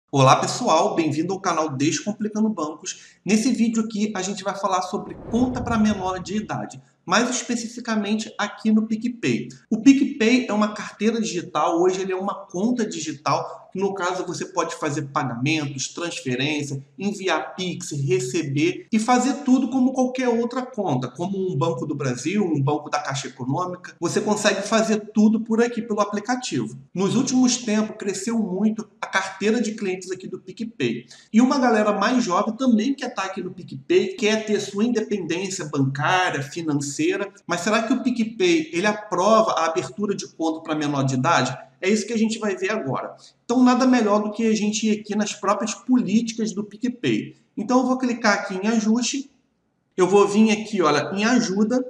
Olá pessoal, bem-vindo ao canal Descomplicando Bancos. Nesse vídeo aqui a gente vai falar sobre conta para menor de idade, mais especificamente aqui no PicPay. O PicPay é uma carteira digital, hoje ele é uma conta digital, que no caso você pode fazer pagamentos, transferência, enviar Pix, receber e fazer tudo como qualquer outra conta, como um Banco do Brasil, um banco da Caixa Econômica. Você consegue fazer tudo por aqui pelo aplicativo. Nos últimos tempos cresceu muito a carteira de clientes aqui do PicPay. E uma galera mais jovem também quer estar aqui no PicPay, quer ter sua independência bancária, financeira. Mas será que o PicPay ele aprova a abertura de conta para menor de idade? É isso que a gente vai ver agora. Então, nada melhor do que a gente ir aqui nas próprias políticas do PicPay. Então, eu vou clicar aqui em ajuste, eu vou vir aqui, olha, em ajuda,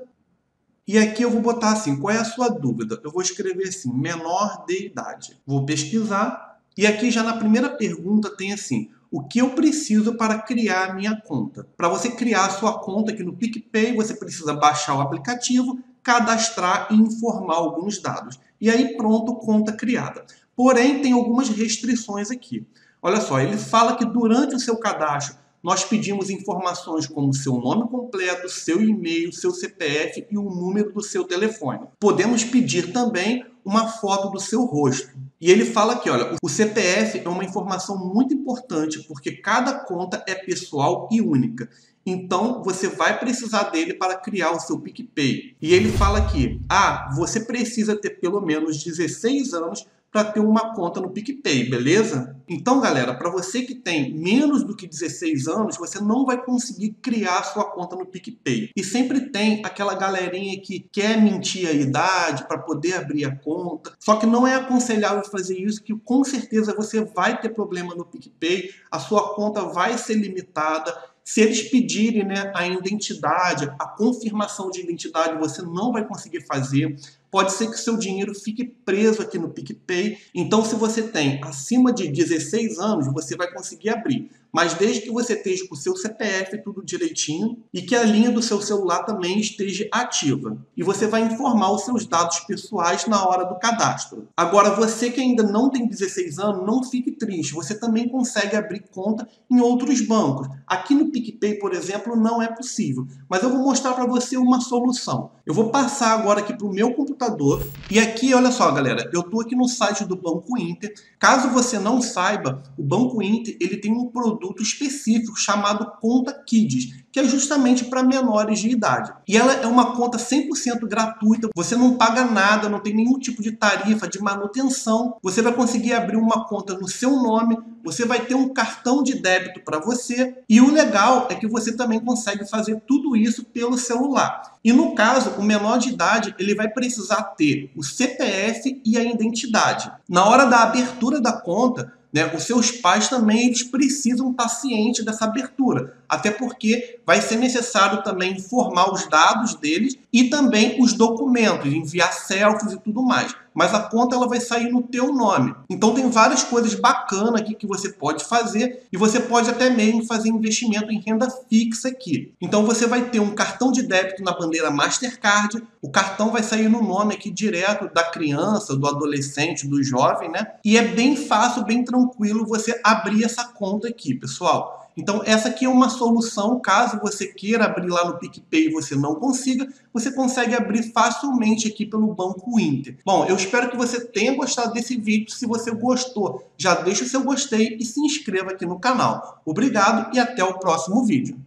e aqui eu vou botar assim, qual é a sua dúvida? Eu vou escrever assim, menor de idade. Vou pesquisar, e aqui já na primeira pergunta tem assim, o que eu preciso para criar a minha conta? Para você criar a sua conta aqui no PicPay, você precisa baixar o aplicativo, cadastrar e informar alguns dados. E aí pronto, conta criada. Porém, tem algumas restrições aqui. Olha só, ele fala que durante o seu cadastro, nós pedimos informações como seu nome completo, seu e-mail, seu CPF e o número do seu telefone. Podemos pedir também uma foto do seu rosto. E ele fala aqui, olha, o CPF é uma informação muito importante porque cada conta é pessoal e única. Então, você vai precisar dele para criar o seu PicPay. E ele fala aqui, você precisa ter pelo menos 16 anos para ter uma conta no PicPay, beleza? Então, galera, para você que tem menos do que 16 anos, você não vai conseguir criar a sua conta no PicPay. E sempre tem aquela galerinha que quer mentir a idade para poder abrir a conta. Só que não é aconselhável fazer isso, que com certeza você vai ter problema no PicPay, a sua conta vai ser limitada. Se eles pedirem, a identidade, a confirmação de identidade, você não vai conseguir fazer. Pode ser que o seu dinheiro fique preso aqui no PicPay. Então, se você tem acima de 16 anos, você vai conseguir abrir. Mas desde que você esteja com o seu CPF tudo direitinho e que a linha do seu celular também esteja ativa. E você vai informar os seus dados pessoais na hora do cadastro. Agora, você que ainda não tem 16 anos, não fique triste. Você também consegue abrir conta em outros bancos. Aqui no PicPay, por exemplo, não é possível. Mas eu vou mostrar para você uma solução. Eu vou passar agora aqui para o meu computador. E aqui, olha só, galera, eu estou aqui no site do Banco Inter. Caso você não saiba, o Banco Inter ele tem um produto específico chamado Conta Kids, que é justamente para menores de idade. E ela é uma conta 100% gratuita, você não paga nada, não tem nenhum tipo de tarifa de manutenção. Você vai conseguir abrir uma conta no seu nome, você vai ter um cartão de débito para você. E o legal é que você também consegue fazer tudo isso pelo celular. E no caso, o menor de idade, ele vai precisar ter o CPF e a identidade. Na hora da abertura da conta, os seus pais também eles precisam estar cientes dessa abertura, até porque vai ser necessário também informar os dados deles e também os documentos, enviar selfies e tudo mais. Mas a conta ela vai sair no teu nome. Então tem várias coisas bacanas aqui que você pode fazer e você pode até mesmo fazer investimento em renda fixa aqui. Então você vai ter um cartão de débito na bandeira Mastercard, o cartão vai sair no nome aqui direto da criança, do adolescente, do jovem, E é bem fácil, bem tranquilo você abrir essa conta aqui, pessoal. Então, essa aqui é uma solução, caso você queira abrir lá no PicPay e você não consiga, você consegue abrir facilmente aqui pelo Banco Inter. Bom, eu espero que você tenha gostado desse vídeo. Se você gostou, já deixa o seu gostei e se inscreva aqui no canal. Obrigado e até o próximo vídeo.